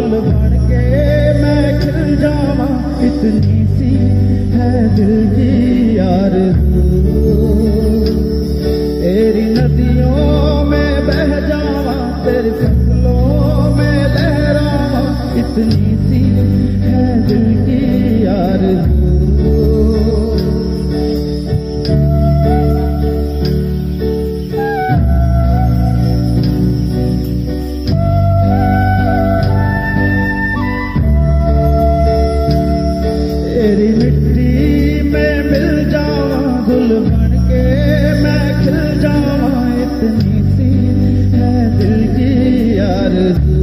गुल बन के मैं खिल जावा, इतनी सी है दिल की आरज़ू। तेरी नदियों में बह जावा, तेरी फसलों में लहरावा, इतनी सी है दिल की आरज़ू। तेरी मिट्टी में मिल जावा, गुल बन के मैं खिल जावा, इतनी सी है दिल की आरज़ू।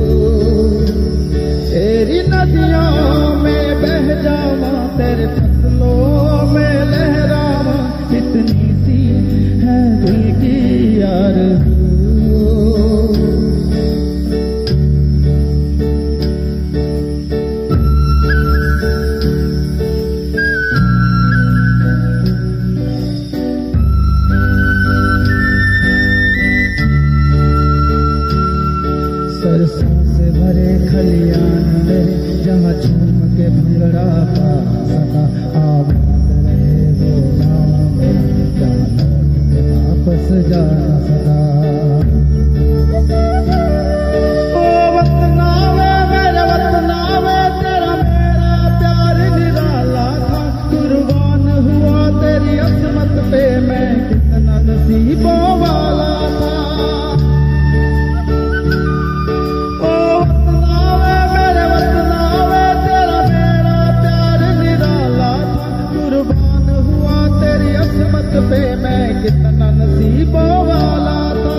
तेरी नदियों में बह जावा, तेरे फसलों में लहरावा, इतनी सी है दिल की आरज़ू। सरसों से भरे खलियान मेरे, जहाँ झूम के भंगड़ा पा सका, आबाद रहे वो गाँव मेरे, जहाँ लौट के वापस जा न सका। ओ वतन आवे मेरे वतन आवे, तेरा मेरा प्यार निराला था, कुर्बान हुआ तेरी अजमत पे मैं कितना नसीबों वाला था। पे मैं कितना नसीबों वाला था।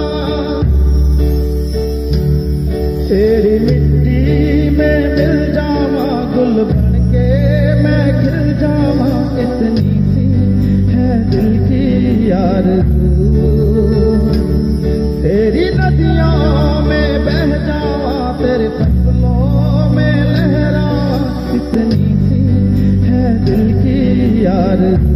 तेरी मिट्टी में मिल जावा, गुल बन के मैं खिल जावा, इतनी सी है दिल की आरज़ू। तेरी नदियों में बह जावा, तेरे फसलों में लहरावा, इतनी सी है दिल की आरज़ू।